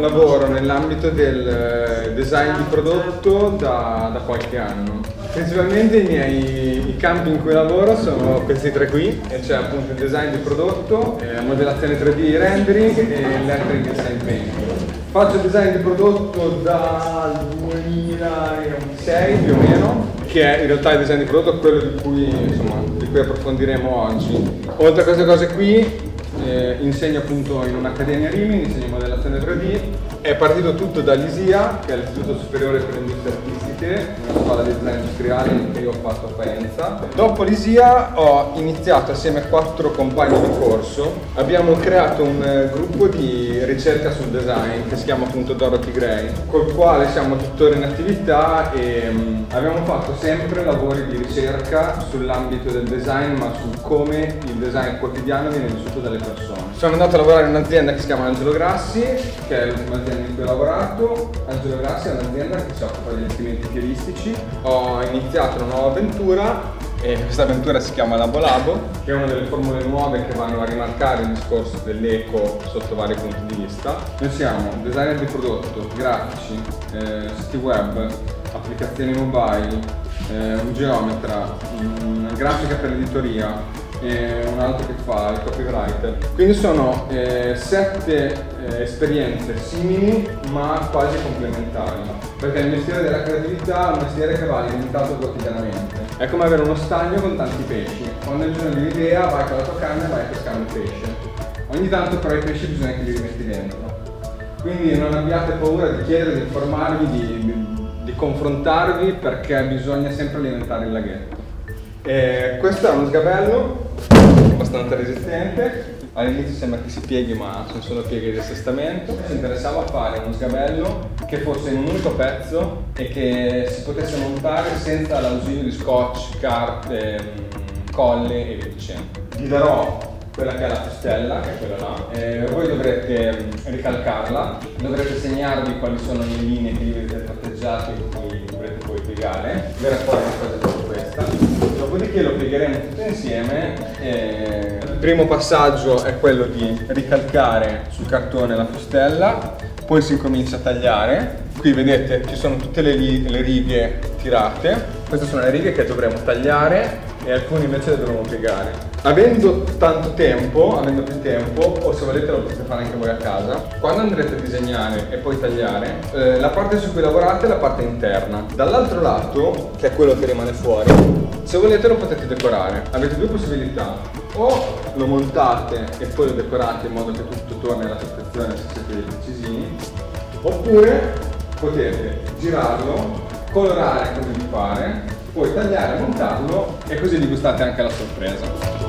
lavoro nell'ambito del design di prodotto da qualche anno. Principalmente i campi in cui lavoro sono questi tre qui, e c'è appunto il design di prodotto, modellazione 3D, rendering e lettering design painting. Faccio design di prodotto dal 2006 più o meno, che è in realtà il design di prodotto quello di cui approfondiremo oggi. Oltre a queste cose qui, insegno appunto in un'accademia a Rimini, insegno modellazione 3D. È partito tutto dall'ISIA, che è l'Istituto Superiore per le Industrie Artistiche, una scuola di design industriale che io ho fatto a Faenza. Dopo l'ISIA ho iniziato assieme a 4 compagni di corso, abbiamo creato un gruppo di ricerca sul design che si chiama appunto Dorothy Gray, col quale siamo tuttora in attività e abbiamo fatto sempre lavori di ricerca sull'ambito del design, ma su come il design quotidiano viene vissuto dalle persone. Sono andato a lavorare in un'azienda che si chiama Angelo Grassi, che è l'ultima azienda in cui ho lavorato. Angelo Grassi è un'azienda che si occupa di vestimenti fieristici. Ho iniziato una nuova avventura e questa avventura si chiama Labo Labo, che è una delle formule nuove che vanno a rimarcare il discorso dell'eco sotto vari punti di vista. Noi siamo designer di prodotto, grafici, siti web, applicazioni mobile, un geometra, una grafica per l'editoria e un altro che fa il copywriter. Quindi sono 7 esperienze simili ma quasi complementari, perché il mestiere della creatività è un mestiere che va alimentato quotidianamente. È come avere uno stagno con tanti pesci. Quando hai bisogno di un'idea vai con la tua canna e vai a pescare un pesce. Ogni tanto però i pesci bisogna che li rimetti dentro. Quindi non abbiate paura di chiedere, di informarvi, di confrontarvi, perché bisogna sempre alimentare il laghetto. Questo è uno sgabello abbastanza resistente. All'inizio sembra che si pieghi, ma sono solo pieghe di assestamento. Ci interessava fare uno sgabello che fosse in un unico pezzo e che si potesse montare senza l'ausilio di scotch, carte, colle e via dicendo. Vi darò quella che è la fustella, che è quella là. Voi dovrete ricalcarla, dovrete segnarvi quali sono le linee che vi vedete tratteggiate e che dovrete poi piegare. Verrà fuori una cosa come questa. Dopodiché lo piegheremo tutto insieme. Il primo passaggio è quello di ricalcare sul cartone la fustella, poi si incomincia a tagliare. Qui vedete ci sono tutte le righe tirate. Queste sono le righe che dovremo tagliare e alcune invece le dovremo piegare. Avendo tanto tempo, avendo più tempo, o se volete lo potete fare anche voi a casa, quando andrete a disegnare e poi tagliare, la parte su cui lavorate è la parte interna. Dall'altro lato, che è quello che rimane fuori, se volete lo potete decorare. Avete due possibilità: o lo montate e poi lo decorate in modo che tutto torni alla perfezione se siete dei precisini, oppure potete girarlo, colorare come vi pare, poi tagliare, montarlo e così vi gustate anche la sorpresa.